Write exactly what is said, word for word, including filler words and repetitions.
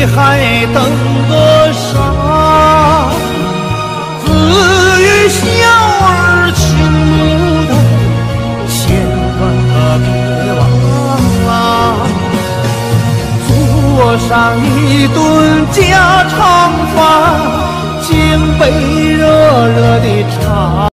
你还等个啥？子与孝儿情牡丹，千万可别忘啊！做上一顿家常饭，敬杯热热的茶。